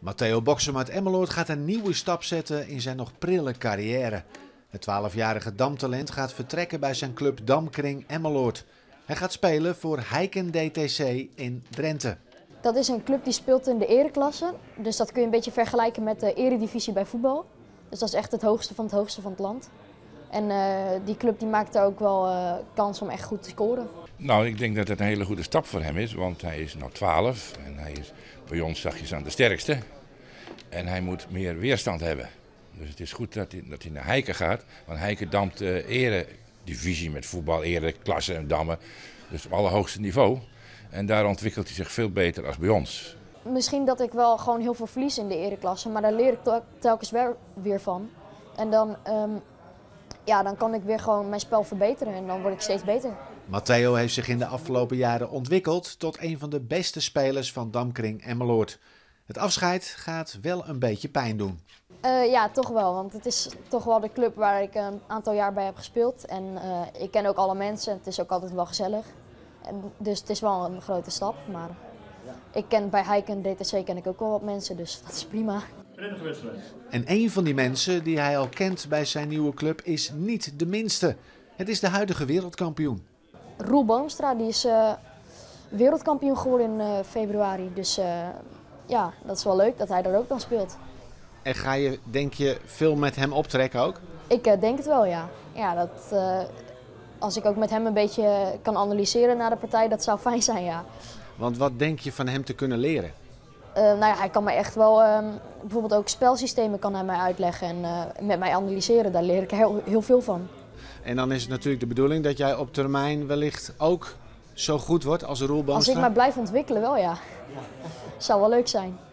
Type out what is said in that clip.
Matteo Boxem uit Emmeloord gaat een nieuwe stap zetten in zijn nog prille carrière. Het 12-jarige damtalent gaat vertrekken bij zijn club Damkring Emmeloord. Hij gaat spelen voor Heiken DTC in Drenthe. Dat is een club die speelt in de ereklasse, dus dat kun je een beetje vergelijken met de eredivisie bij voetbal. Dus dat is echt het hoogste van het land. En die club die maakt daar ook wel kans om echt goed te scoren. Nou, ik denk dat het een hele goede stap voor hem is, want hij is nu 12 en hij is bij ons zachtjes aan de sterkste. En hij moet meer weerstand hebben. Dus het is goed dat hij naar Heiken gaat, want Heiken dampt de eredivisie met voetbal, ereklasse en dammen. Dus op allerhoogste niveau. En daar ontwikkelt hij zich veel beter als bij ons. Misschien dat ik wel gewoon heel veel verlies in de ereklasse, maar daar leer ik telkens weer van. En dan, dan kan ik weer gewoon mijn spel verbeteren en dan word ik steeds beter. Matteo heeft zich in de afgelopen jaren ontwikkeld tot een van de beste spelers van Damkring Emmeloord. Het afscheid gaat wel een beetje pijn doen. Ja, toch wel, want het is toch wel de club waar ik een aantal jaar bij heb gespeeld. En ik ken ook alle mensen, het is ook altijd wel gezellig. Dus het is wel een grote stap, maar ik ken bij Heiken DTC ken ik ook wel wat mensen, dus dat is prima. En een van die mensen die hij al kent bij zijn nieuwe club is niet de minste. Het is de huidige wereldkampioen. Roel Boomstra, die is wereldkampioen geworden in februari. Dus ja, dat is wel leuk dat hij daar ook dan speelt. En ga je, denk je, veel met hem optrekken ook? Ik denk het wel, ja. Ja, als ik ook met hem een beetje kan analyseren na de partij, dat zou fijn zijn, ja. Want wat denk je van hem te kunnen leren? Hij kan mij echt wel, bijvoorbeeld ook spelsystemen kan hij mij uitleggen en met mij analyseren. Daar leer ik heel veel van. En dan is het natuurlijk de bedoeling dat jij op termijn wellicht ook zo goed wordt als Roel Boomstra? Als ik mij blijf ontwikkelen wel, ja. Zou wel leuk zijn.